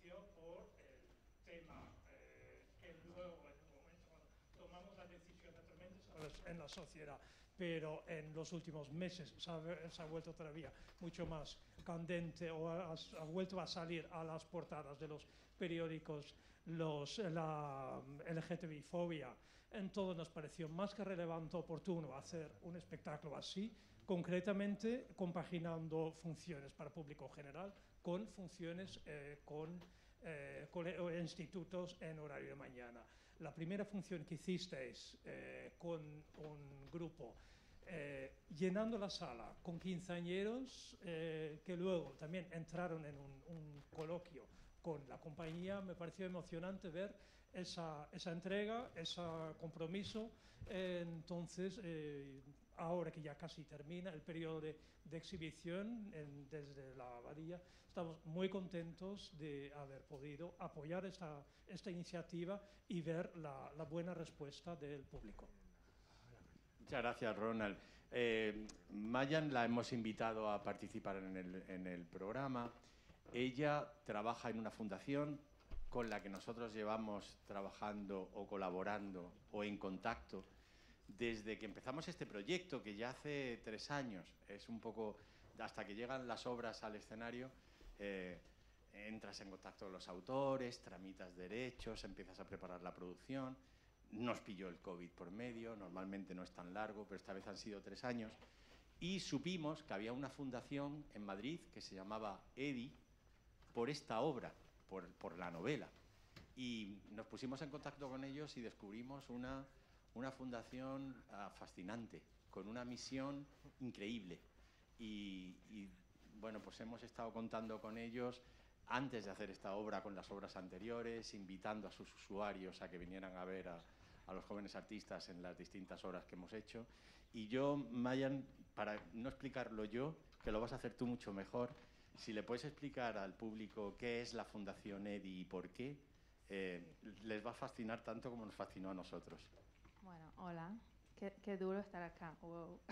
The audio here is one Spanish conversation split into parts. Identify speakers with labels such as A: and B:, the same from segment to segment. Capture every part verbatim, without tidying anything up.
A: inicio por el tema eh, que luego, en un momento, cuando tomamos la decisión, naturalmente, sabes, en la sociedad, pero en los últimos meses se ha, se ha vuelto todavía mucho más candente o ha, ha vuelto a salir a las portadas de los periódicos los, la L G T B fobia. Entonces nos pareció más que relevante, oportuno hacer un espectáculo así, concretamente compaginando funciones para público general con funciones eh, con eh, institutos en horario de mañana. La primera función que hicisteis eh, con un grupo eh, llenando la sala con quinceañeros eh, que luego también entraron en un, un coloquio con la compañía, me pareció emocionante ver esa, esa entrega, ese compromiso. Eh, entonces, eh, ahora que ya casi termina el periodo de, de exhibición en, desde la abadía, estamos muy contentos de haber podido apoyar esta, esta iniciativa y ver la, la buena respuesta del público.
B: Muchas gracias, Ronald. Eh, Mayan la hemos invitado a participar en el, en el programa. Ella trabaja en una fundación con la que nosotros llevamos trabajando o colaborando o en contacto desde que empezamos este proyecto, que ya hace tres años. Es un poco, hasta que llegan las obras al escenario, eh, entras en contacto con los autores, tramitas derechos, empiezas a preparar la producción. Nos pilló el COVID por medio, normalmente no es tan largo, pero esta vez han sido tres años. Y supimos que había una fundación en Madrid que se llamaba EDI por esta obra, por, por la novela. Y nos pusimos en contacto con ellos y descubrimos una, una fundación uh, fascinante, con una misión increíble. Y, y bueno, pues hemos estado contando con ellos antes de hacer esta obra, con las obras anteriores, invitando a sus usuarios a que vinieran a ver a, a los jóvenes artistas en las distintas obras que hemos hecho. Y yo, Mayan, para no explicarlo yo, que lo vas a hacer tú mucho mejor, si le puedes explicar al público qué es la Fundación EDI y por qué, eh, les va a fascinar tanto como nos fascinó a nosotros.
C: Bueno, hola. Qué, qué duro estar acá. Wow.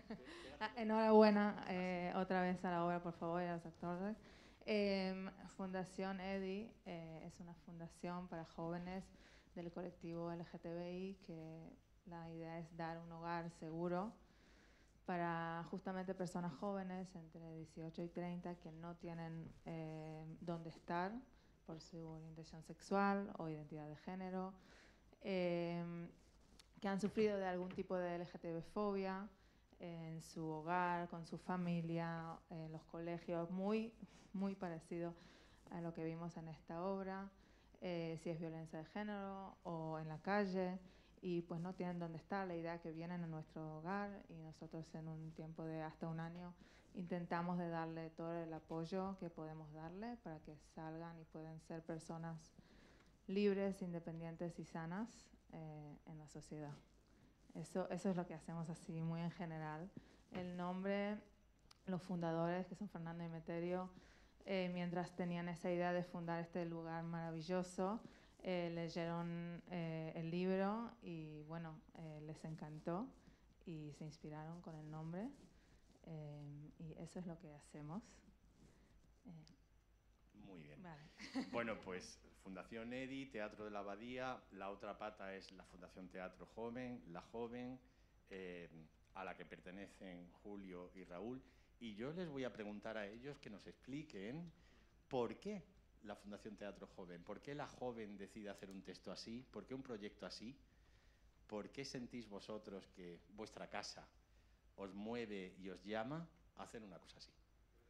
C: Enhorabuena eh, otra vez a la obra, por favor, y a los actores. Eh, Fundación EDI eh, es una fundación para jóvenes del colectivo L G T B I, que la idea es dar un hogar seguro para justamente personas jóvenes entre dieciocho y treinta que no tienen eh, dónde estar por su orientación sexual o identidad de género, eh, que han sufrido de algún tipo de L G T B fobia en su hogar, con su familia, en los colegios, muy, muy parecido a lo que vimos en esta obra, eh, si es violencia de género o en la calle, y pues no tienen dónde estar. La idea que vienen a nuestro hogar y nosotros en un tiempo de hasta un año intentamos de darle todo el apoyo que podemos darle para que salgan y puedan ser personas libres, independientes y sanas eh, en la sociedad. Eso, eso es lo que hacemos así muy en general. El nombre, los fundadores, que son Fernando y Meterio, eh, mientras tenían esa idea de fundar este lugar maravilloso, eh, leyeron eh, el libro y bueno, eh, les encantó y se inspiraron con el nombre. Eh, y eso es lo que hacemos. Eh,
B: Muy bien.
C: Vale.
B: Bueno, pues Fundación EDI, Teatro de la Abadía, la otra pata es la Fundación Teatro Joven, La Joven, eh, a la que pertenecen Julio y Raúl. Y yo les voy a preguntar a ellos que nos expliquen por qué la Fundación Teatro Joven, por qué La Joven decide hacer un texto así, por qué un proyecto así, por qué sentís vosotros que vuestra casa os mueve y os llama a hacer una cosa así.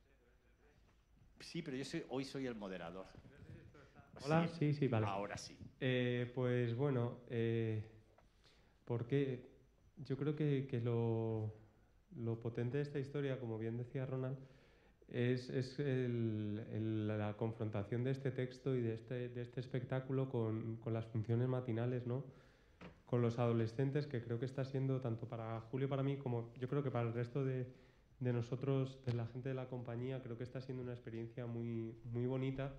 B: Sí, pero yo soy, hoy soy el moderador.
D: Hola, sí, sí, vale.
B: Ahora sí.
D: Eh, pues bueno, eh, porque yo creo que, que lo, lo potente de esta historia, como bien decía Ronald, es, es el, el, la confrontación de este texto y de este, de este espectáculo con, con las funciones matinales, ¿no? Con los adolescentes, que creo que está siendo, tanto para Julio, para mí, como yo creo que para el resto de, de nosotros, de la gente de la compañía, creo que está siendo una experiencia muy, muy bonita,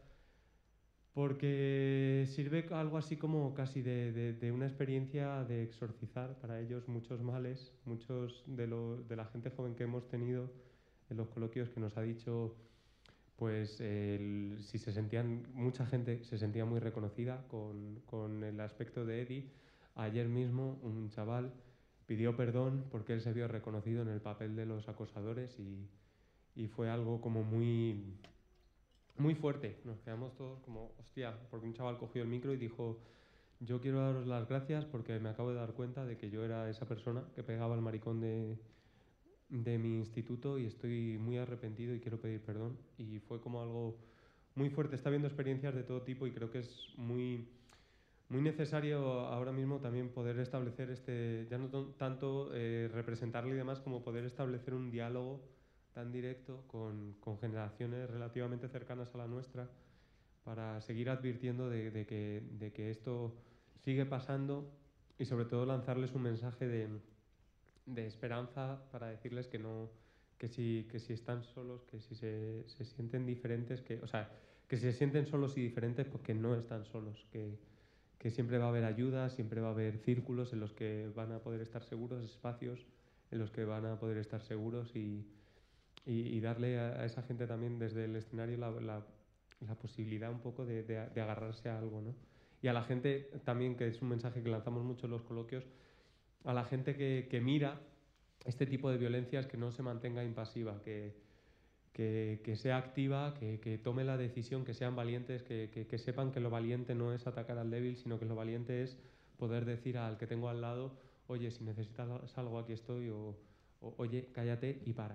D: porque sirve algo así como casi de, de, de una experiencia de exorcizar para ellos muchos males, muchos de, lo, de la gente joven que hemos tenido en los coloquios, que nos ha dicho pues el, si se sentían, mucha gente se sentía muy reconocida con, con el aspecto de Eddie. Ayer mismo un chaval pidió perdón porque él se vio reconocido en el papel de los acosadores y, y fue algo como muy, muy fuerte. Nos quedamos todos como, hostia, porque un chaval cogió el micro y dijo: yo quiero daros las gracias porque me acabo de dar cuenta de que yo era esa persona que pegaba al maricón de, de mi instituto y estoy muy arrepentido y quiero pedir perdón. Y fue como algo muy fuerte. Está viendo experiencias de todo tipo y creo que es muy, muy necesario ahora mismo también poder establecer este, ya no tanto eh, representarle y demás, como poder establecer un diálogo tan directo con, con generaciones relativamente cercanas a la nuestra, para seguir advirtiendo de, de, que, de que esto sigue pasando y sobre todo lanzarles un mensaje de, de esperanza para decirles que no, que si, que si están solos, que si se, se sienten diferentes, que, o sea, que si se sienten solos y diferentes, pues que no están solos, que, que siempre va a haber ayuda, siempre va a haber círculos en los que van a poder estar seguros, espacios en los que van a poder estar seguros y, y, y darle a, a esa gente también desde el escenario la, la, la posibilidad un poco de, de, de agarrarse a algo, ¿no? Y a la gente también, que es un mensaje que lanzamos mucho en los coloquios, a la gente que, que mira este tipo de violencias, que no se mantenga impasiva, que, que, que sea activa, que, que tome la decisión, que sean valientes, que, que, que sepan que lo valiente no es atacar al débil, sino que lo valiente es poder decir al que tengo al lado: oye, si necesitas algo, aquí estoy, o, o oye, cállate y para.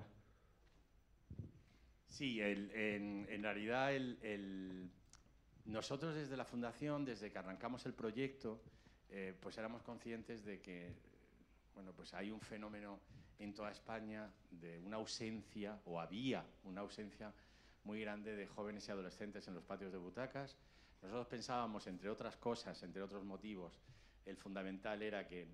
B: Sí, el, en, en realidad el, el, nosotros desde la Fundación, desde que arrancamos el proyecto, eh, pues éramos conscientes de que, bueno, pues hay un fenómeno en toda España de una ausencia, o había una ausencia muy grande de jóvenes y adolescentes en los patios de butacas. Nosotros pensábamos, entre otras cosas, entre otros motivos, el fundamental era que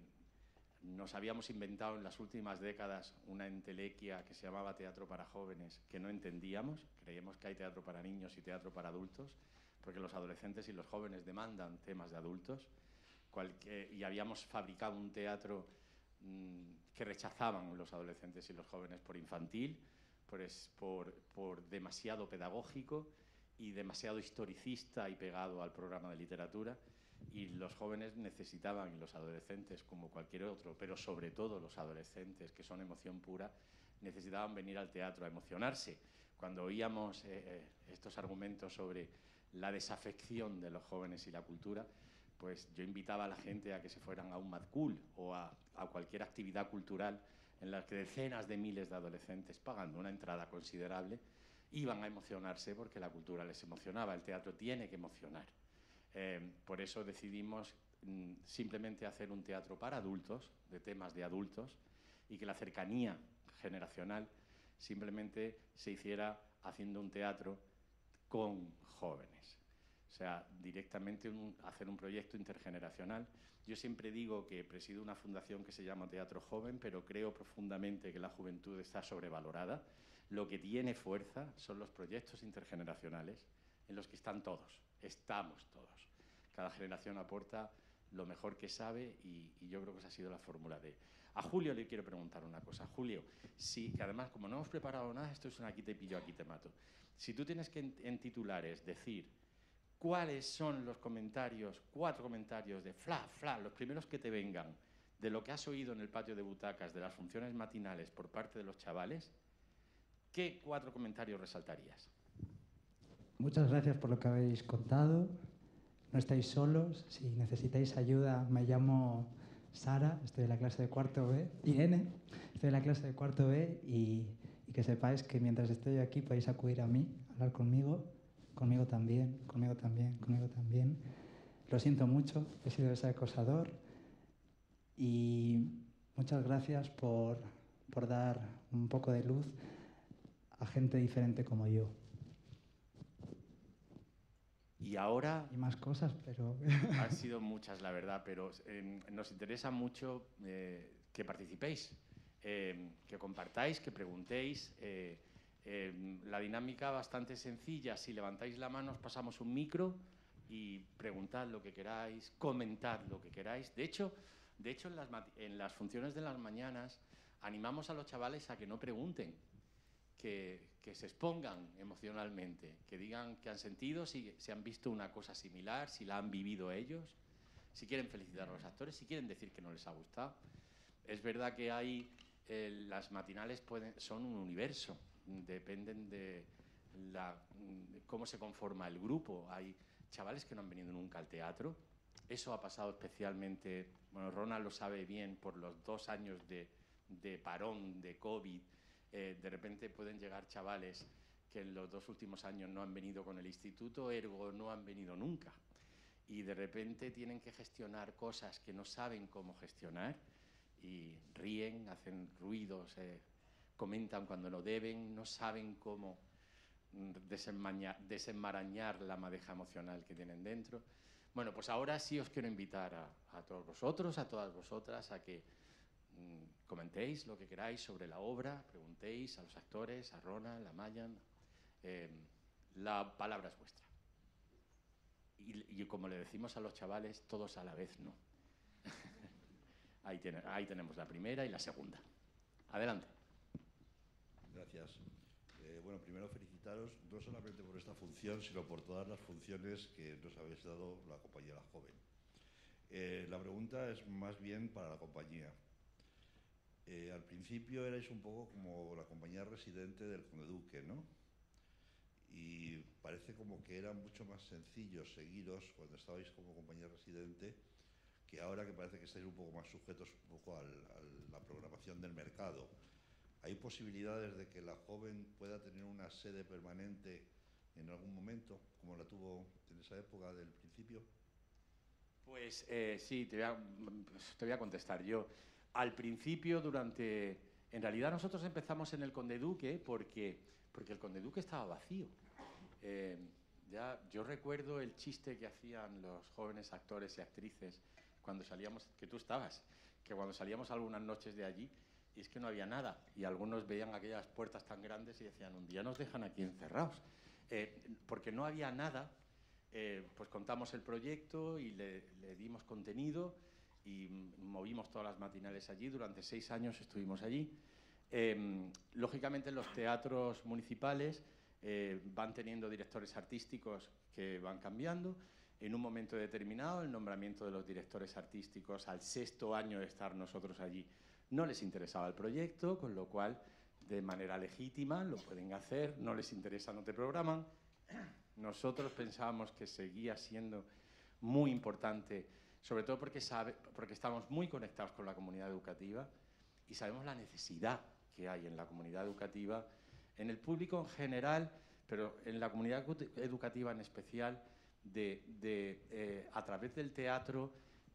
B: nos habíamos inventado en las últimas décadas una entelequia que se llamaba teatro para jóvenes, que no entendíamos. Creíamos que hay teatro para niños y teatro para adultos, porque los adolescentes y los jóvenes demandan temas de adultos. Cualquier, y habíamos fabricado un teatro mmm, que rechazaban los adolescentes y los jóvenes por infantil, por, es, por, por demasiado pedagógico y demasiado historicista y pegado al programa de literatura. Y los jóvenes necesitaban, y los adolescentes como cualquier otro, pero sobre todo los adolescentes, que son emoción pura, necesitaban venir al teatro a emocionarse. Cuando oíamos eh, estos argumentos sobre la desafección de los jóvenes y la cultura, pues yo invitaba a la gente a que se fueran a un Mad Cool o a, a cualquier actividad cultural en la que decenas de miles de adolescentes, pagando una entrada considerable, iban a emocionarse porque la cultura les emocionaba. El teatro tiene que emocionar. Eh, por eso decidimos mm, simplemente hacer un teatro para adultos, de temas de adultos, y que la cercanía generacional simplemente se hiciera haciendo un teatro con jóvenes. O sea, directamente un, hacer un proyecto intergeneracional. Yo siempre digo que presido una fundación que se llama Teatro Joven, pero creo profundamente que la juventud está sobrevalorada. Lo que tiene fuerza son los proyectos intergeneracionales en los que están todos, estamos todos. Cada generación aporta lo mejor que sabe y, y yo creo que esa ha sido la fórmula de... A Julio le quiero preguntar una cosa. Julio, sí, que además como no hemos preparado nada, esto es un aquí te pillo, aquí te mato. Si tú tienes que en, en titulares decir cuáles son los comentarios, cuatro comentarios de fla, fla, los primeros que te vengan, de lo que has oído en el patio de butacas, de las funciones matinales por parte de los chavales, ¿qué cuatro comentarios resaltarías?
E: Muchas gracias por lo que habéis contado. No estáis solos. Si necesitáis ayuda, me llamo Sara, estoy en la clase de cuarto B. Irene, estoy en la clase de cuarto B y, y que sepáis que mientras estoy aquí podéis acudir a mí, hablar conmigo, conmigo también, conmigo también, conmigo también. Lo siento mucho, he sido ese acosador y muchas gracias por, por dar un poco de luz a gente diferente como yo.
B: Y ahora...
E: Y más cosas, pero...
B: Han sido muchas, la verdad, pero eh, nos interesa mucho eh, que participéis, eh, que compartáis, que preguntéis. Eh, eh, la dinámica bastante sencilla. Si levantáis la mano, os pasamos un micro y preguntad lo que queráis, comentad lo que queráis. De hecho, de hecho en, las, en las funciones de las mañanas animamos a los chavales a que no pregunten, que, que se expongan emocionalmente, que digan que han sentido, si, si han visto una cosa similar, si la han vivido ellos, si quieren felicitar a los actores, si quieren decir que no les ha gustado. Es verdad que hay, eh, las matinales pueden, son un universo, dependen de, la, de cómo se conforma el grupo. Hay chavales que no han venido nunca al teatro. Eso ha pasado especialmente, bueno, Ronald lo sabe bien, por los dos años de, de parón, de COVID. Eh, de repente pueden llegar chavales que en los dos últimos años no han venido con el instituto, ergo no han venido nunca. Y de repente tienen que gestionar cosas que no saben cómo gestionar y ríen, hacen ruidos, eh, comentan cuando no deben, no saben cómo desenmarañar la madeja emocional que tienen dentro. Bueno, pues ahora sí os quiero invitar a, a todos vosotros, a todas vosotras, a que mmm, comentéis lo que queráis sobre la obra, preguntéis a los actores, a Ronald, a Mayan. Eh, la palabra es vuestra. Y, y como le decimos a los chavales, todos a la vez no. ahí, tiene, ahí tenemos la primera y la segunda. Adelante.
F: Gracias. Eh, bueno, primero felicitaros no solamente por esta función, sino por todas las funciones que nos habéis dado la compañía La Joven. Eh, la pregunta es más bien para la compañía. Eh, al principio erais un poco como la compañía residente del Conde Duque, ¿no? Y parece como que era mucho más sencillo seguiros cuando estabais como compañía residente que ahora que parece que estáis un poco más sujetos un poco al, a la programación del mercado. ¿Hay posibilidades de que La Joven pueda tener una sede permanente en algún momento, como la tuvo en esa época del principio?
B: Pues eh, sí, te voy, a, te voy a contestar yo. Al principio, durante... En realidad nosotros empezamos en el Conde Duque porque, porque el Conde Duque estaba vacío. Eh, ya, yo recuerdo el chiste que hacían los jóvenes actores y actrices cuando salíamos, que tú estabas, que cuando salíamos algunas noches de allí, y es que no había nada, y algunos veían aquellas puertas tan grandes y decían, un día nos dejan aquí encerrados. Eh, porque no había nada, eh, pues contamos el proyecto y le, le dimos contenido y movimos todas las matinales allí. Durante seis años estuvimos allí. Eh, lógicamente los teatros municipales eh, van teniendo directores artísticos que van cambiando. En un momento determinado, el nombramiento de los directores artísticos al sexto año de estar nosotros allí no les interesaba el proyecto, con lo cual, de manera legítima, lo pueden hacer, no les interesa, no te programan. Nosotros pensábamos que seguía siendo muy importante, sobre todo porque, sabe, porque estamos muy conectados con la comunidad educativa y sabemos la necesidad que hay en la comunidad educativa, en el público en general, pero en la comunidad educativa en especial, de, de eh, a través del teatro,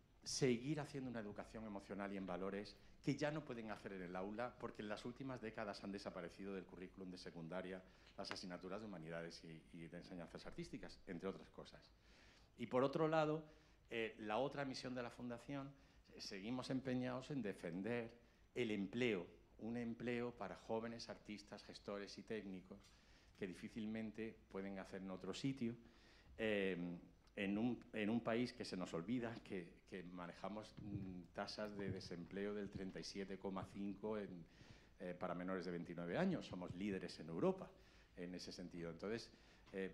B: seguir haciendo una educación emocional y en valores que ya no pueden hacer en el aula porque en las últimas décadas han desaparecido del currículum de secundaria las asignaturas de humanidades y, y de enseñanzas artísticas, entre otras cosas. Y por otro lado, eh, la otra misión de la Fundación, eh, seguimos empeñados en defender el empleo, un empleo para jóvenes artistas, gestores y técnicos que difícilmente pueden hacer en otro sitio, eh, En un, en un país que se nos olvida que, que manejamos mm, tasas de desempleo del treinta y siete coma cinco en, eh, para menores de veintinueve años. Somos líderes en Europa en ese sentido. Entonces, eh,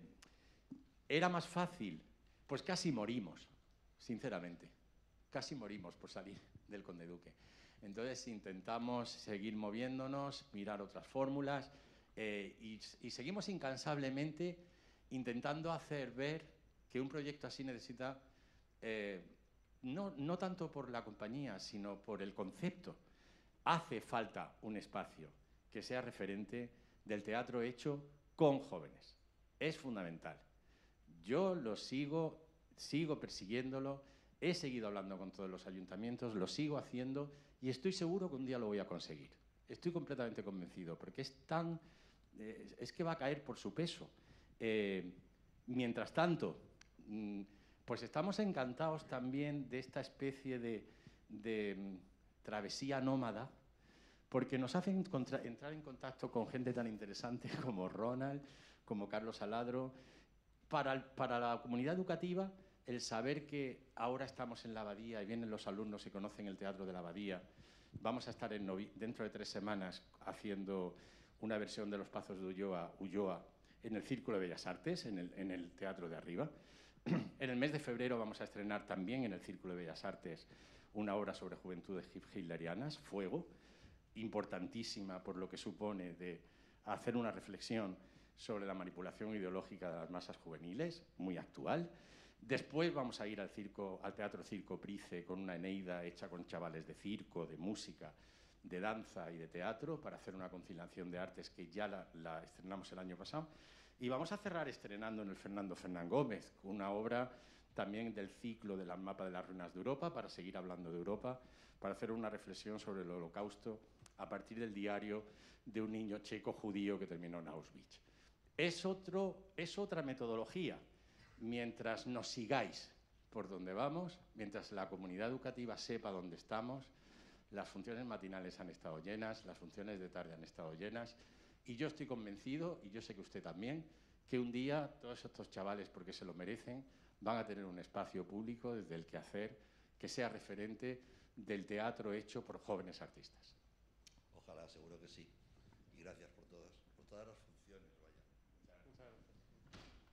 B: ¿era más fácil? Pues casi morimos, sinceramente. Casi morimos por salir del Conde Duque. Entonces intentamos seguir moviéndonos, mirar otras fórmulas eh, y, y seguimos incansablemente intentando hacer ver que un proyecto así necesita, eh, no, no tanto por la compañía, sino por el concepto. Hace falta un espacio que sea referente del teatro hecho con jóvenes. Es fundamental. Yo lo sigo, sigo persiguiéndolo, he seguido hablando con todos los ayuntamientos, lo sigo haciendo y estoy seguro que un día lo voy a conseguir. Estoy completamente convencido, porque es tan... Eh, es que va a caer por su peso. Eh, mientras tanto, pues estamos encantados también de esta especie de, de travesía nómada, porque nos hacen entrar en contacto con gente tan interesante como Ronald, como Carlos Aladro. Para, para la comunidad educativa, el saber que ahora estamos en la Abadía y vienen los alumnos y conocen el teatro de la Abadía, vamos a estar en dentro de tres semanas haciendo una versión de Los Pazos de Ulloa, Ulloa en el Círculo de Bellas Artes, en el, en el Teatro de Arriba. En el mes de febrero vamos a estrenar también en el Círculo de Bellas Artes una obra sobre juventudes hitlerianas, Fuego, importantísima por lo que supone de hacer una reflexión sobre la manipulación ideológica de las masas juveniles, muy actual. Después vamos a ir al, circo, al Teatro Circo Price con una Eneida hecha con chavales de circo, de música, de danza y de teatro, para hacer una conciliación de artes que ya la, la estrenamos el año pasado. Y vamos a cerrar estrenando en el Fernando Fernán Gómez, con una obra también del ciclo del mapa de las ruinas de Europa, para seguir hablando de Europa, para hacer una reflexión sobre el Holocausto a partir del diario de un niño checo judío que terminó en Auschwitz. Es, otro, es otra metodología. Mientras nos sigáis por donde vamos, mientras la comunidad educativa sepa dónde estamos, las funciones matinales han estado llenas, las funciones de tarde han estado llenas, y yo estoy convencido, y yo sé que usted también, que un día todos estos chavales, porque se lo merecen, van a tener un espacio público desde el que hacer que sea referente del teatro hecho por jóvenes artistas.
F: Ojalá, seguro que sí. Y gracias por todas, por todas las funciones. Vaya.
D: Muchas gracias.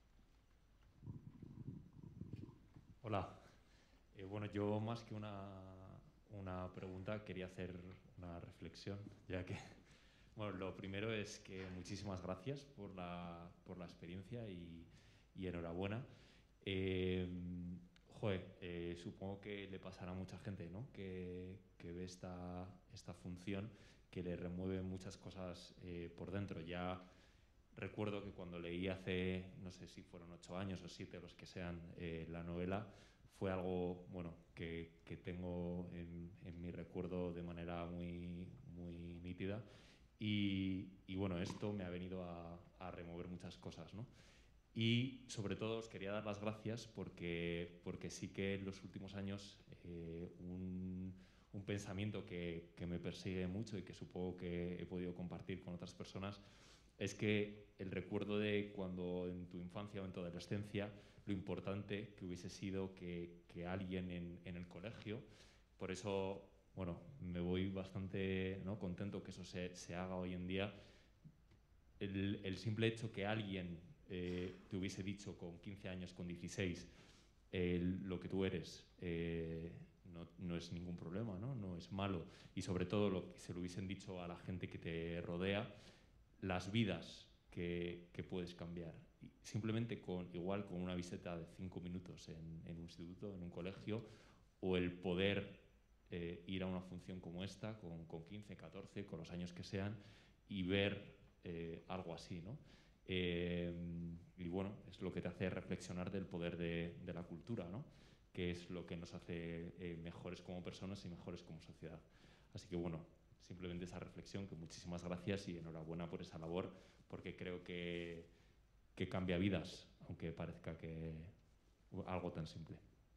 G: Hola. Eh, bueno, yo más que una, una pregunta quería hacer una reflexión, ya que, bueno, lo primero es que muchísimas gracias por la, por la experiencia y, y enhorabuena. Eh, joder, eh, supongo que le pasará a mucha gente, ¿no?, que, que ve esta, esta función, que le remueve muchas cosas eh, por dentro. Ya recuerdo que cuando leí hace, no sé si fueron ocho años o siete, los que sean, eh, la novela, fue algo, bueno, que, que tengo en, en mi recuerdo de manera muy, muy nítida. Y, y bueno, esto me ha venido a, a remover muchas cosas, ¿no? Y sobre todo os quería dar las gracias porque, porque sí que en los últimos años eh, un, un pensamiento que, que me persigue mucho y que supongo que he podido compartir con otras personas es que el recuerdo de cuando en tu infancia o en tu adolescencia lo importante que hubiese sido que, que alguien en, en el colegio, por eso, bueno, me voy bastante, ¿no?, contento que eso se, se haga hoy en día. El, el simple hecho que alguien eh, te hubiese dicho con quince años, con dieciséis, eh, lo que tú eres, eh, no, no es ningún problema, ¿no? No es malo. Y sobre todo lo que se lo hubiesen dicho a la gente que te rodea, las vidas que, que puedes cambiar. Y simplemente con, igual con una visita de cinco minutos en, en un instituto, en un colegio, o el poder eh, ir a una función como esta, con, con quince, catorce, con los años que sean, y ver eh, algo así, ¿no? Eh, y bueno, es lo que te hace reflexionar del poder de, de la cultura, ¿no?, que es lo que nos hace eh, mejores como personas y mejores como sociedad. Así que bueno, simplemente esa reflexión, que muchísimas gracias y enhorabuena por esa labor, porque creo que, que cambia vidas, aunque parezca que algo tan simple.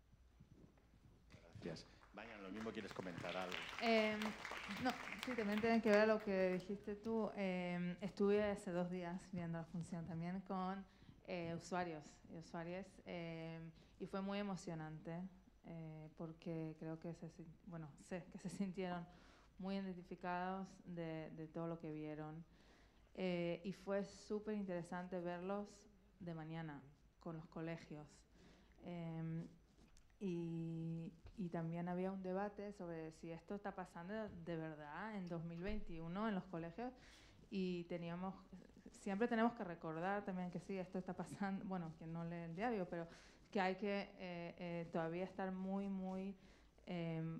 B: Gracias. Vayan, lo mismo, ¿quieres comentar algo?
C: Eh, no, sí, también tiene que ver a lo que dijiste tú. Eh, estuve hace dos días viendo la función también con eh, usuarios y usuarias eh, y fue muy emocionante eh, porque creo que se, bueno, sé que se sintieron muy identificados de, de todo lo que vieron. Eh, y fue súper interesante verlos de mañana con los colegios. Eh, y, y también había un debate sobre si esto está pasando de verdad en dos mil veintiuno en los colegios. Y teníamos, siempre tenemos que recordar también que sí, esto está pasando, bueno, que no lee el diario, pero que hay que eh, eh, todavía estar muy, muy eh,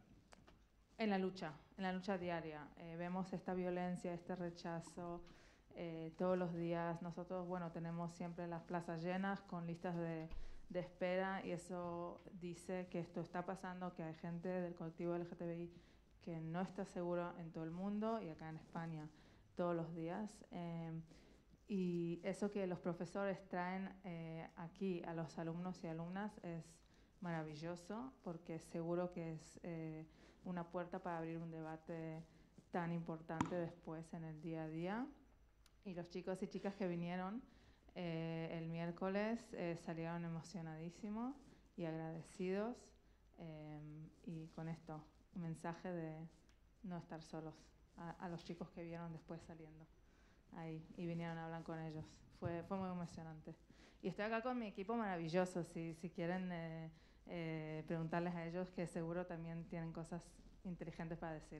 C: en la lucha, en la lucha diaria. Eh, vemos esta violencia, este rechazo eh, todos los días. Nosotros, bueno, tenemos siempre las plazas llenas con listas de, de espera y eso dice que esto está pasando, que hay gente del colectivo L G T B I que no está seguro en todo el mundo y acá en España todos los días. Eh, y eso que los profesores traen eh, aquí a los alumnos y alumnas es maravilloso porque seguro que es eh, una puerta para abrir un debate tan importante después en el día a día. Y los chicos y chicas que vinieron eh, el miércoles eh, salieron emocionadísimos y agradecidos eh, y con esto, un mensaje de no estar solos a, a los chicos que vieron después saliendo. ahí y vinieron a hablar con ellos. Fue, fue muy emocionante. Y estoy acá con mi equipo maravilloso, si, si quieren eh, eh, preguntarles a ellos, que seguro también tienen cosas inteligentes para decir.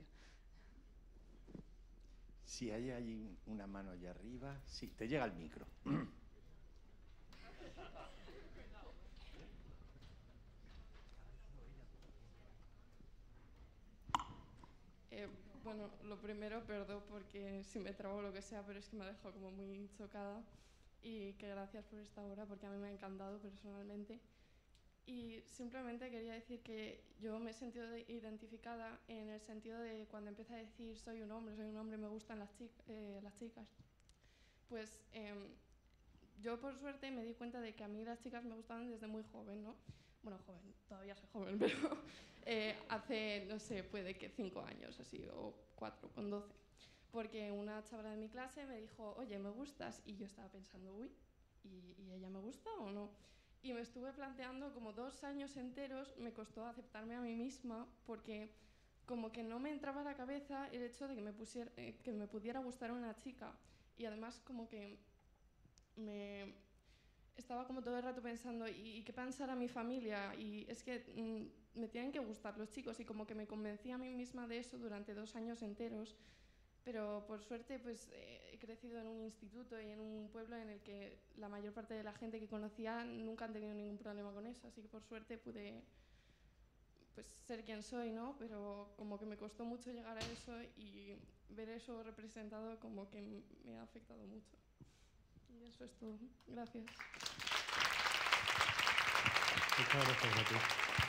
B: Si hay ahí una mano allá arriba, sí, te llega el micro.
H: Eh, bueno, lo primero, perdón porque si me trabo o lo que sea, pero es que me ha dejado como muy chocada. Y que gracias por esta obra, porque a mí me ha encantado personalmente. Y simplemente quería decir que yo me he sentido identificada en el sentido de cuando empecé a decir soy un hombre, soy un hombre, me gustan las, chic eh, las chicas. Pues eh, yo por suerte me di cuenta de que a mí las chicas me gustaban desde muy joven, ¿no? Bueno, joven, todavía soy joven, pero eh, hace, no sé, puede que cinco años así, o cuatro, con doce. Porque una chavala de mi clase me dijo, oye, ¿me gustas? Y yo estaba pensando, uy, ¿y, ¿y ella me gusta o no? Y me estuve planteando como dos años enteros, me costó aceptarme a mí misma, porque como que no me entraba a la cabeza el hecho de que me, pusiera, eh, que me pudiera gustar una chica. Y además como que me estaba como todo el rato pensando, ¿y, y qué pensará mi familia? Y es que mmm, me tienen que gustar los chicos, y como que me convencí a mí misma de eso durante dos años enteros. Pero por suerte pues eh, he crecido en un instituto y en un pueblo en el que la mayor parte de la gente que conocía nunca han tenido ningún problema con eso, así que por suerte pude pues ser quien soy, ¿no? Pero como que me costó mucho llegar a eso, y ver eso representado como que me ha afectado mucho. Y eso es todo. Gracias.
D: Muchas gracias a ti.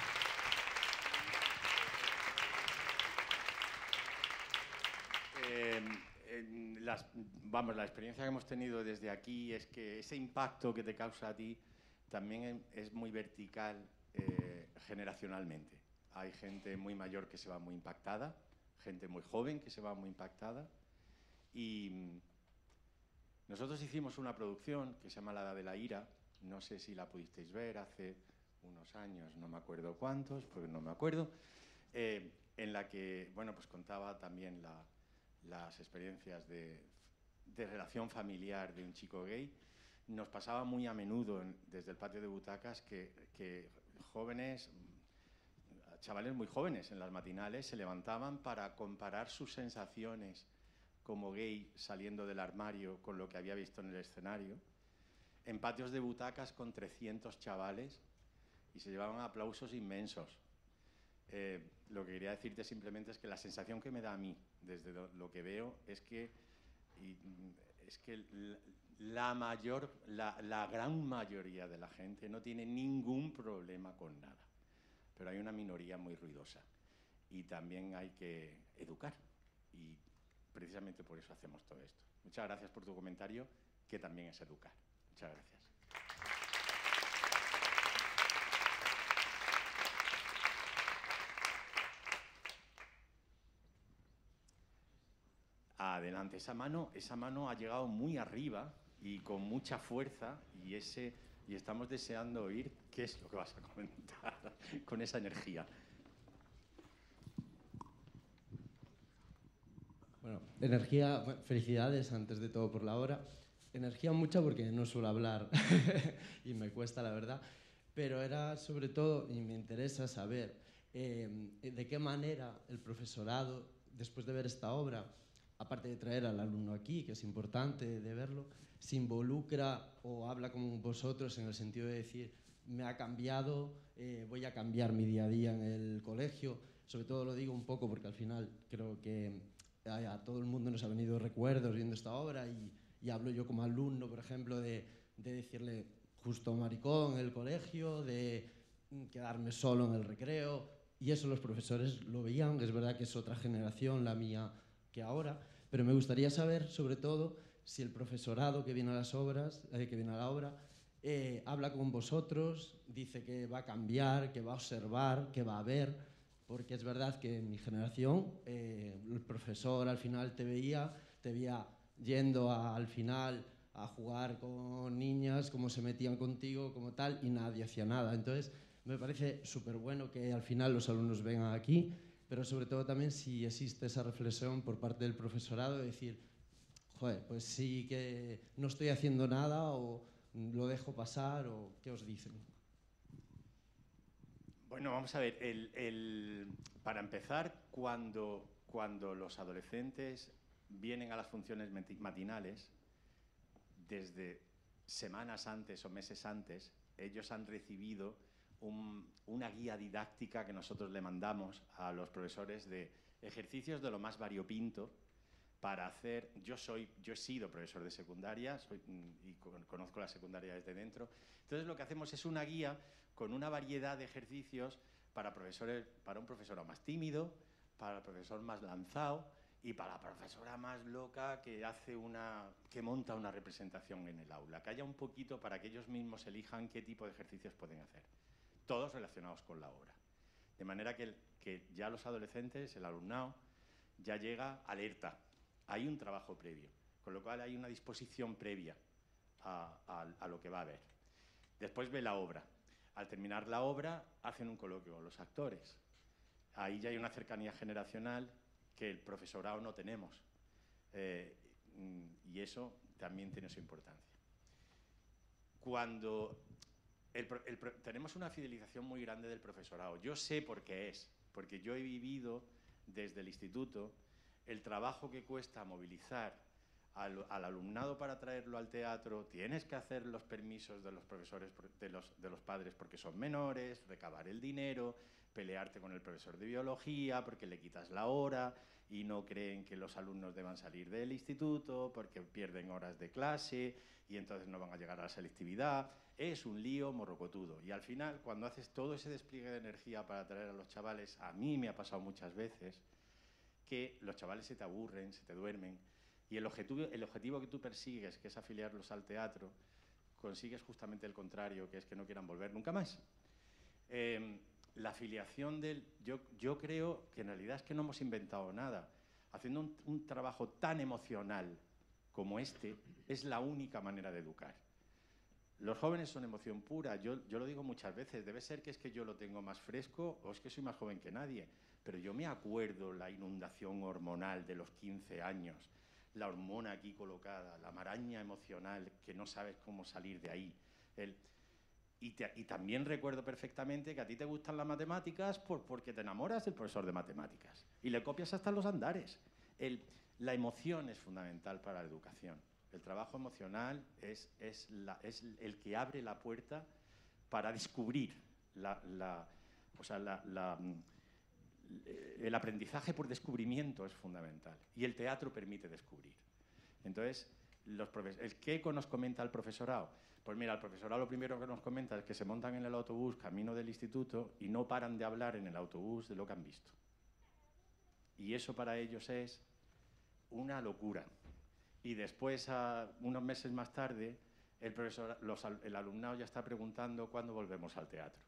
B: Eh, en las, vamos, la experiencia que hemos tenido desde aquí es que ese impacto que te causa a ti también es muy vertical eh, generacionalmente. Hay gente muy mayor que se va muy impactada, gente muy joven que se va muy impactada, y nosotros hicimos una producción que se llama La Edad de la Ira, no sé si la pudisteis ver hace unos años, no me acuerdo cuántos, porque no me acuerdo, eh, en la que, bueno, pues contaba también la las experiencias de, de relación familiar de un chico gay. Nos pasaba muy a menudo en, desde el patio de butacas que, que jóvenes, chavales muy jóvenes en las matinales se levantaban para comparar sus sensaciones como gay saliendo del armario con lo que había visto en el escenario, en patios de butacas con trescientos chavales, y se llevaban aplausos inmensos. Eh, lo que quería decirte simplemente es que la sensación que me da a mí, desde lo, lo que veo, es que, y, es que la, mayor, la, la gran mayoría de la gente no tiene ningún problema con nada, pero hay una minoría muy ruidosa, y también hay que educar, y precisamente por eso hacemos todo esto. Muchas gracias por tu comentario, que también es educar. Muchas gracias. Adelante, esa mano, esa mano ha llegado muy arriba y con mucha fuerza, y, ese, y estamos deseando oír qué es lo que vas a comentar con esa energía.
I: Bueno, energía, bueno, felicidades antes de todo por la obra. Energía mucha porque no suelo hablar y me cuesta, la verdad, pero era sobre todo, y me interesa saber eh, de qué manera el profesorado, después de ver esta obra, aparte de traer al alumno aquí, que es importante de verlo, se involucra o habla con vosotros en el sentido de decir, me ha cambiado, eh, voy a cambiar mi día a día en el colegio. Sobre todo lo digo un poco porque al final creo que a, a todo el mundo nos ha venido recuerdos viendo esta obra, y, y hablo yo como alumno, por ejemplo, de, de decirle justo maricón en el colegio, de quedarme solo en el recreo, y eso los profesores lo veían. Es verdad que es otra generación la mía que ahora, pero me gustaría saber, sobre todo, si el profesorado que viene a las obras, eh, que viene a la obra, eh, habla con vosotros, dice que va a cambiar, que va a observar, que va a ver, porque es verdad que en mi generación eh, el profesor al final te veía, te veía yendo a, al final a jugar con niñas, cómo se metían contigo, como tal, y nadie hacía nada. Entonces, me parece súper bueno que al final los alumnos vengan aquí, pero sobre todo también si existe esa reflexión por parte del profesorado de decir, joder, pues sí que no estoy haciendo nada o lo dejo pasar o qué os dicen?
B: Bueno, vamos a ver, el, el, para empezar, cuando, cuando los adolescentes vienen a las funciones matinales, desde semanas antes o meses antes, ellos han recibido un, una guía didáctica que nosotros le mandamos a los profesores de ejercicios de lo más variopinto para hacer. Yo soy, yo he sido profesor de secundaria soy, y conozco la secundaria desde dentro. Entonces lo que hacemos es una guía con una variedad de ejercicios para, profesores, para un profesor más tímido, para el profesor más lanzado y para la profesora más loca que hace una, que monta una representación en el aula, que haya un poquito para que ellos mismos elijan qué tipo de ejercicios pueden hacer, todos relacionados con la obra. De manera que, que ya los adolescentes, el alumnado, ya llega alerta. Hay un trabajo previo, con lo cual hay una disposición previa a, a, a lo que va a haber. Después ve la obra. Al terminar la obra, hacen un coloquio con los actores. Ahí ya hay una cercanía generacional que el profesorado no tenemos. Eh, y eso también tiene su importancia. Cuando el, el, tenemos una fidelización muy grande del profesorado. Yo sé por qué es, porque yo he vivido desde el instituto el trabajo que cuesta movilizar al, al alumnado para traerlo al teatro. Tienes que hacer los permisos de los profesores, de los, de los padres porque son menores, recabar el dinero, pelearte con el profesor de biología porque le quitas la hora y no creen que los alumnos deban salir del instituto porque pierden horas de clase y entonces no van a llegar a la selectividad. Es un lío morrocotudo. Y al final, cuando haces todo ese despliegue de energía para traer a los chavales, a mí me ha pasado muchas veces que los chavales se te aburren, se te duermen, y el objetivo, el objetivo que tú persigues, que es afiliarlos al teatro, consigues justamente el contrario, que es que no quieran volver nunca más. Eh, la afiliación del... Yo, yo creo que en realidad es que no hemos inventado nada. Haciendo un, un trabajo tan emocional como este, es la única manera de educar. Los jóvenes son emoción pura. Yo, yo lo digo muchas veces. Debe ser que es que yo lo tengo más fresco o es que soy más joven que nadie. Pero yo me acuerdo la inundación hormonal de los quince años, la hormona aquí colocada, la maraña emocional que no sabes cómo salir de ahí. El, y, te, y también recuerdo perfectamente que a ti te gustan las matemáticas por, porque te enamoras del profesor de matemáticas y le copias hasta los andares. El, la emoción es fundamental para la educación. El trabajo emocional es, es, la, es el que abre la puerta para descubrir la, la, o sea, la, la, el aprendizaje por descubrimiento es fundamental y el teatro permite descubrir. Entonces, los el ¿qué nos comenta el profesorado? Pues mira, el profesorado lo primero que nos comenta es que se montan en el autobús camino del instituto y no paran de hablar en el autobús de lo que han visto. Y eso para ellos es una locura. Y después, a, unos meses más tarde, el, profesor, los, el alumnado ya está preguntando cuándo volvemos al teatro.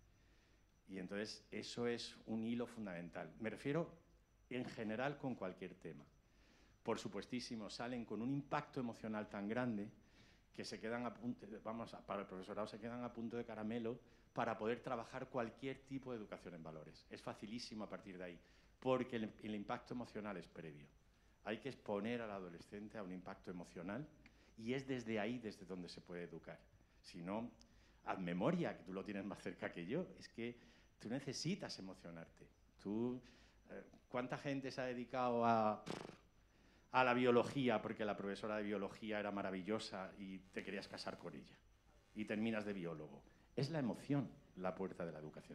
B: Y entonces eso es un hilo fundamental. Me refiero en general con cualquier tema. Por supuestísimo, salen con un impacto emocional tan grande que se quedan a punto, vamos, para el profesorado se quedan a punto de caramelo para poder trabajar cualquier tipo de educación en valores. Es facilísimo a partir de ahí, porque el, el impacto emocional es previo. Hay que exponer al adolescente a un impacto emocional y es desde ahí desde donde se puede educar. Si no, haz memoria, que tú lo tienes más cerca que yo, es que tú necesitas emocionarte. Tú, eh, ¿cuánta gente se ha dedicado a, a la biología porque la profesora de biología era maravillosa y te querías casar con ella? Y terminas de biólogo. Es la emoción la puerta de la educación.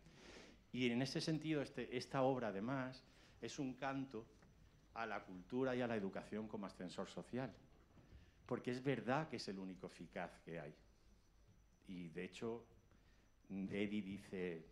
B: Y en ese sentido, este, esta obra, además, es un canto a la cultura y a la educación como ascensor social. Porque es verdad que es el único eficaz que hay. Y, de hecho, Eddie dice,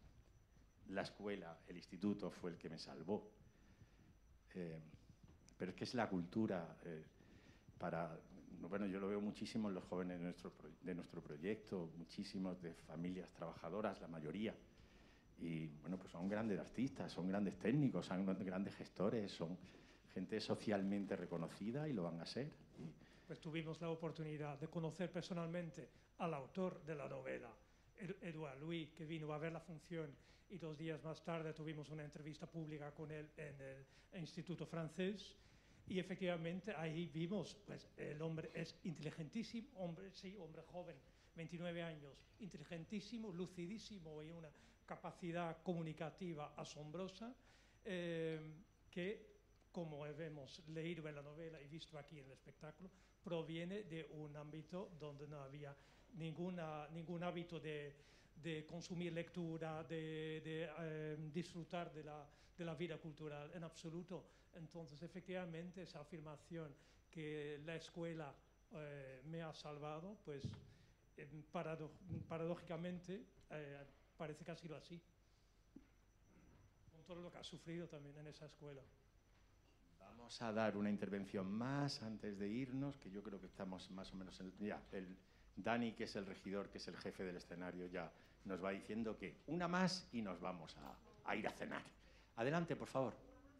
B: la escuela, el instituto fue el que me salvó. Eh, pero es que es la cultura eh, para... Bueno, yo lo veo muchísimo en los jóvenes de nuestro, de nuestro proyecto, muchísimos de familias trabajadoras, la mayoría. Y, bueno, pues son grandes artistas, son grandes técnicos, son grandes gestores, son gente socialmente reconocida y lo van a ser. Y,
A: pues tuvimos la oportunidad de conocer personalmente al autor de la novela, Edouard Louis, que vino a ver la función y dos días más tarde tuvimos una entrevista pública con él en el Instituto Francés. y efectivamente ahí vimos, pues el hombre es inteligentísimo, hombre, sí, hombre joven, veintinueve años, inteligentísimo, lucidísimo y una capacidad comunicativa asombrosa, eh, que, como hemos leído en la novela y visto aquí en el espectáculo, proviene de un ámbito donde no había ninguna, ningún hábito de, de consumir lectura, de, de eh, disfrutar de la, de la vida cultural en absoluto. Entonces, efectivamente, esa afirmación que la escuela eh, me ha salvado, pues eh, parado, paradójicamente eh, parece que ha sido así, con todo lo que ha sufrido también en esa escuela.
B: Vamos a dar una intervención más antes de irnos, que yo creo que estamos más o menos en, ya, el Dani, que es el regidor, que es el jefe del escenario, ya nos va diciendo que una más y nos vamos a, a ir a cenar. Adelante, por favor.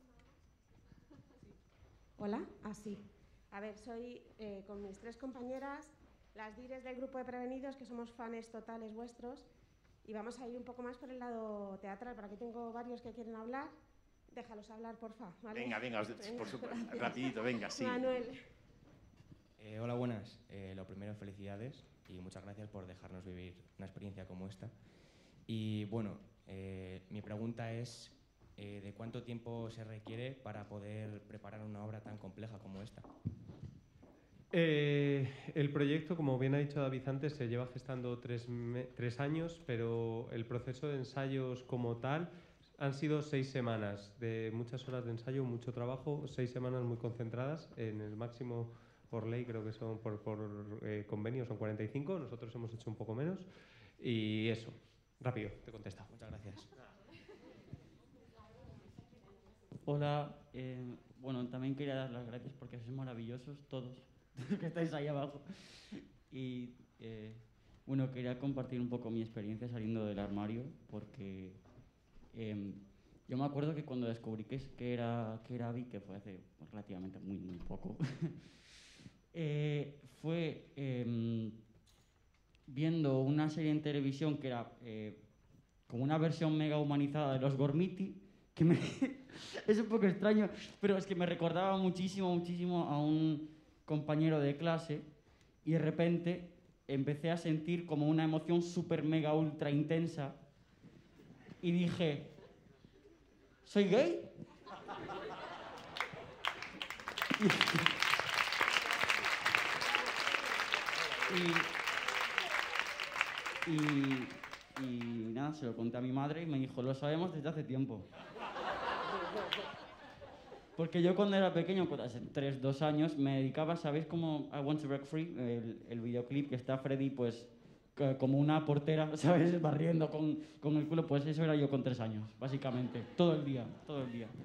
J: Hola, así. Ah, a ver, soy eh, con mis tres compañeras, las dires del grupo de Prevenidos, que somos fans totales vuestros, y vamos a ir un poco más por el lado teatral. Por aquí tengo varios que quieren hablar. Déjalos hablar, porfa. ¿Vale?
B: Venga, venga,
J: venga
B: por supuesto, rapidito, venga, sí.
J: Manuel.
K: Eh, hola, buenas. Eh, lo primero, felicidades y muchas gracias por dejarnos vivir una experiencia como esta. Y bueno, eh, mi pregunta es, eh, ¿de cuánto tiempo se requiere para poder preparar una obra tan compleja como esta?
D: Eh, el proyecto, como bien ha dicho David antes, se lleva gestando tres, me tres años, pero el proceso de ensayos como tal han sido seis semanas de muchas horas de ensayo, mucho trabajo, seis semanas muy concentradas. En el máximo por ley, creo que son por, por eh, convenio, son cuarenta y cinco, nosotros hemos hecho un poco menos. Y eso, rápido, te contesta.
K: Muchas gracias.
L: Hola, eh, bueno, también quería dar las gracias porque sois maravillosos todos que estáis ahí abajo. Y eh, bueno, quería compartir un poco mi experiencia saliendo del armario porque eh, yo me acuerdo que cuando descubrí que, que era que era bi, que fue hace relativamente muy, muy poco, eh, fue eh, viendo una serie en televisión que era eh, como una versión mega humanizada de los Gormiti, que me es un poco extraño, pero es que me recordaba muchísimo, muchísimo a un compañero de clase y de repente empecé a sentir como una emoción súper mega ultra intensa y dije, ¿soy gay? y, y, y nada, se lo conté a mi madre y me dijo, lo sabemos desde hace tiempo. Porque yo cuando era pequeño, hace tres, dos años, me dedicaba, ¿sabéis cómo I Want to Break Free? El, el videoclip que está Freddy, pues, como una portera, ¿sabes? Barriendo con, con el culo, pues eso era yo con tres años, básicamente. Todo el día, todo el día.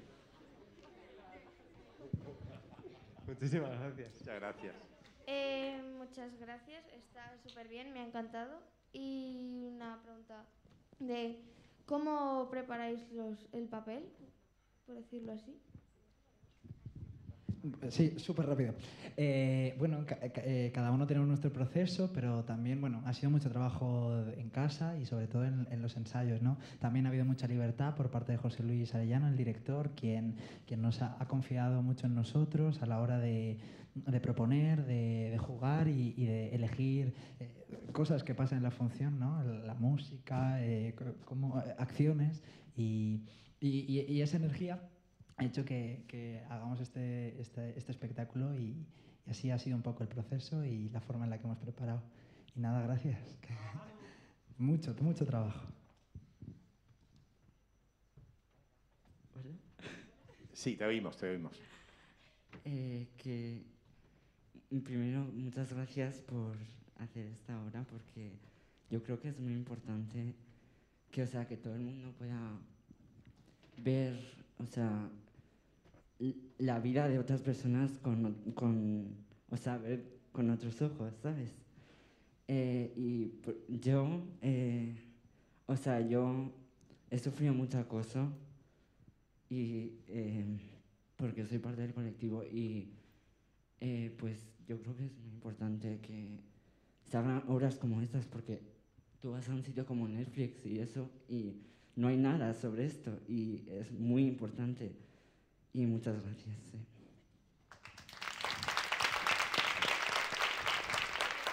D: Muchísimas gracias.
B: Muchas gracias.
M: Eh, muchas gracias, está súper bien, me ha encantado. Y una pregunta de ¿cómo preparáis los, el papel, por decirlo así?
E: Sí, súper rápido. Eh, bueno, ca eh, cada uno tenemos nuestro proceso, pero también, bueno, ha sido mucho trabajo en casa y sobre todo en, en los ensayos, ¿no? También ha habido mucha libertad por parte de José Luis Arellano, el director, quien, quien nos ha, ha confiado mucho en nosotros a la hora de, de proponer, de, de jugar y, y de elegir eh, cosas que pasan en la función, ¿no? La música, eh, como, acciones y, y, y esa energía ha hecho que, que hagamos este, este, este espectáculo y, y así ha sido un poco el proceso y la forma en la que hemos preparado. Y nada, gracias. mucho, mucho trabajo.
B: Sí, te oímos, te oímos.
L: Eh, que primero, muchas gracias por hacer esta obra porque yo creo que es muy importante que, o sea, que todo el mundo pueda ver, o sea, la vida de otras personas con, con o sea, ver con otros ojos, ¿sabes? Eh, y yo, eh, o sea, yo he sufrido mucho acoso y eh, porque soy parte del colectivo y eh, pues yo creo que es muy importante que se hagan obras como estas porque tú vas a un sitio como Netflix y eso y no hay nada sobre esto y es muy importante. Y muchas gracias. Sí.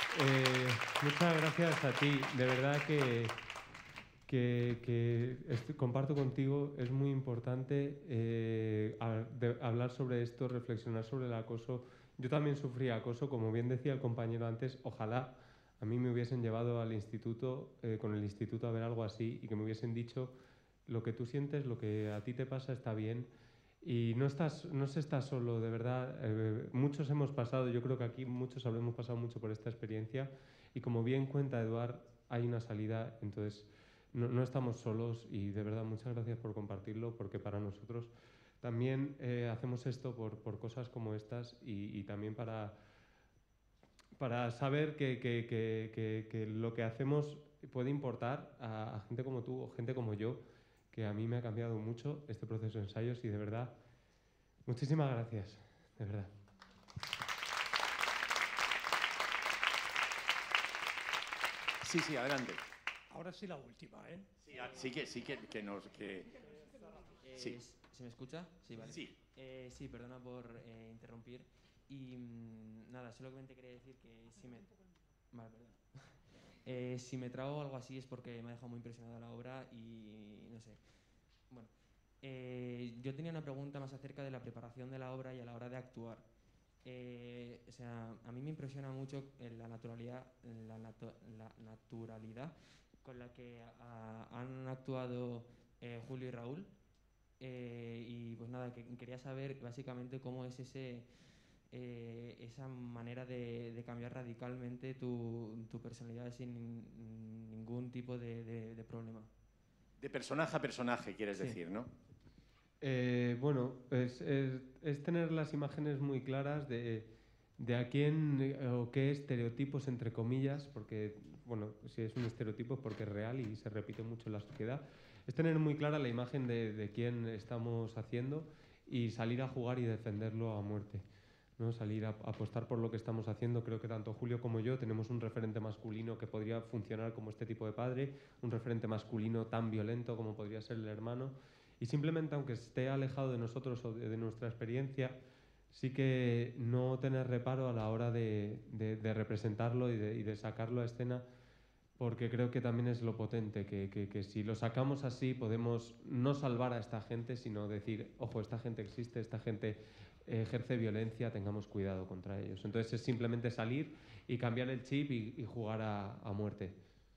D: Eh, muchas gracias a ti. De verdad que, que, que estoy, comparto contigo. Es muy importante eh, a, de, hablar sobre esto, reflexionar sobre el acoso. Yo también sufrí acoso, como bien decía el compañero antes. Ojalá a mí me hubiesen llevado al instituto, eh, con el instituto a ver algo así y que me hubiesen dicho lo que tú sientes, lo que a ti te pasa está bien. Y no, estás, no se está solo, de verdad. Eh, muchos hemos pasado, yo creo que aquí muchos habremos pasado mucho por esta experiencia. Y como bien cuenta Eduard, hay una salida, entonces no, no estamos solos. Y de verdad, muchas gracias por compartirlo, porque para nosotros también eh, hacemos esto por, por cosas como estas y, y también para, para saber que, que, que, que, que lo que hacemos puede importar a, a gente como tú o gente como yo, que a mí me ha cambiado mucho este proceso de ensayos y de verdad, muchísimas gracias, de verdad.
B: Sí, sí, adelante.
A: Ahora sí la última, ¿eh?
B: Sí, sí que, sí que, que nos... Que...
N: Eh,
B: Sí.
N: ¿Se me escucha? Sí, vale.
B: Sí.
N: Eh, sí, perdona por eh, interrumpir. Y mmm, nada, solamente quería decir que si me... Vale, perdón. eh, si me trago algo así es porque me ha dejado muy impresionada la obra y no sé. Bueno, eh, yo tenía una pregunta más acerca de la preparación de la obra y a la hora de actuar. Eh, o sea, a mí me impresiona mucho la naturalidad, la, natu la naturalidad con la que a, han actuado eh, Julio y Raúl. Eh, y pues nada, que quería saber básicamente cómo es ese, eh, esa manera de, de cambiar radicalmente tu, tu personalidad sin ningún tipo de, de, de problema.
B: De personaje a personaje, quieres
N: Sí.
B: decir, ¿no?
D: Eh, bueno, es, es, es tener las imágenes muy claras de, de a quién eh, o qué estereotipos, entre comillas, porque, bueno, si es un estereotipo es porque es real y se repite mucho en la sociedad. Es tener muy clara la imagen de, de quién estamos haciendo y salir a jugar y defenderlo a muerte, ¿no? Salir a, a apostar por lo que estamos haciendo. Creo que tanto Julio como yo tenemos un referente masculino que podría funcionar como este tipo de padre, un referente masculino tan violento como podría ser el hermano. Y simplemente, aunque esté alejado de nosotros o de, de nuestra experiencia, sí que no tener reparo a la hora de, de, de representarlo y de, y de sacarlo a escena, porque creo que también es lo potente, que, que, que si lo sacamos así podemos no salvar a esta gente, sino decir, ojo, esta gente existe, esta gente ejerce violencia, tengamos cuidado contra ellos. Entonces es simplemente salir y cambiar el chip y, y jugar a, a muerte.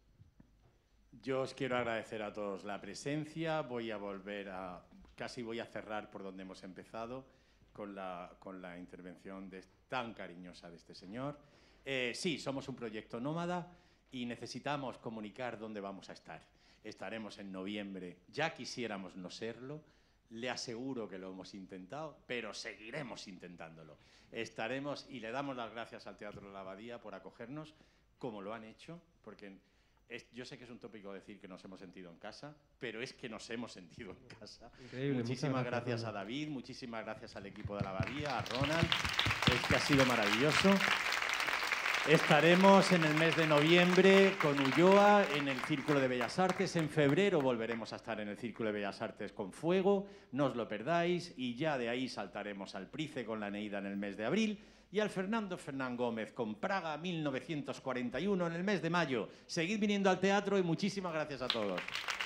B: Yo os quiero agradecer a todos la presencia. Voy a volver a... Casi voy a cerrar por donde hemos empezado, con la, con la intervención de, tan cariñosa de este señor. Eh, sí, somos un proyecto nómada y necesitamos comunicar dónde vamos a estar. Estaremos en noviembre. Ya quisiéramos no serlo. Le aseguro que lo hemos intentado, pero seguiremos intentándolo. Estaremos, y le damos las gracias al Teatro La Abadía por acogernos, como lo han hecho, porque es, yo sé que es un tópico decir que nos hemos sentido en casa, pero es que nos hemos sentido en casa.
D: Increíble,
B: muchísimas
D: gracias,
B: gracias a
D: Ronald.
B: David, muchísimas gracias al equipo de La Abadía, a Ronald. Es que ha sido maravilloso. Estaremos en el mes de noviembre con Ulloa en el Círculo de Bellas Artes. En febrero volveremos a estar en el Círculo de Bellas Artes con Fuego. No os lo perdáis. Y ya de ahí saltaremos al Price con la Eneida en el mes de abril y al Fernando Fernán Gómez con Praga mil novecientos cuarenta y uno en el mes de mayo. Seguid viniendo al teatro y muchísimas gracias a todos.